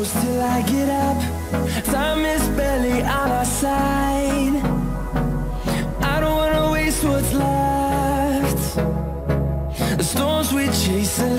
close till I get up. Time is barely on our side. I don't wanna waste what's left. The storms we chase are